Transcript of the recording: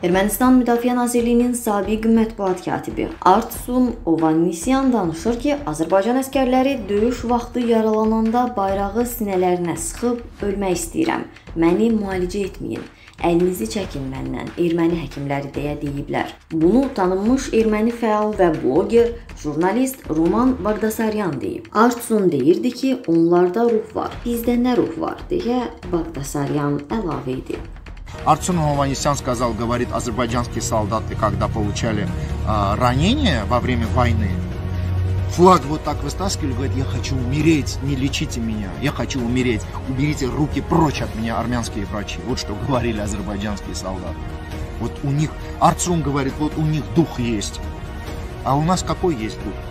Ermənistan Müdafiə Nazirliyinin sabiq mətbuat katibi Artsun Ovannisyan danışır ki, Azərbaycan əskərləri döyüş vaxtı yaralananda bayrağı sinələrinə sıxıb ölmək istəyirəm, məni müalicə etməyin, əlinizi çəkin məndən, erməni həkimləri deyə deyiblər. Bunu tanınmış erməni fəal və bloger, jurnalist Roman Baqdasaryan deyib. Artsun deyirdi ki, onlarda ruh var, bizdə nə ruh var, deyə Baqdasaryan əlavə edib. Арцун Ованнисян сказал, говорит, азербайджанские солдаты, когда получали ранения во время войны, флаг вот так вытаскивали, говорит, я хочу умереть, не лечите меня, я хочу умереть, уберите руки прочь от меня, армянские врачи. Вот что говорили азербайджанские солдаты. Вот у них, Арцун говорит, вот у них дух есть, а у нас какой есть дух?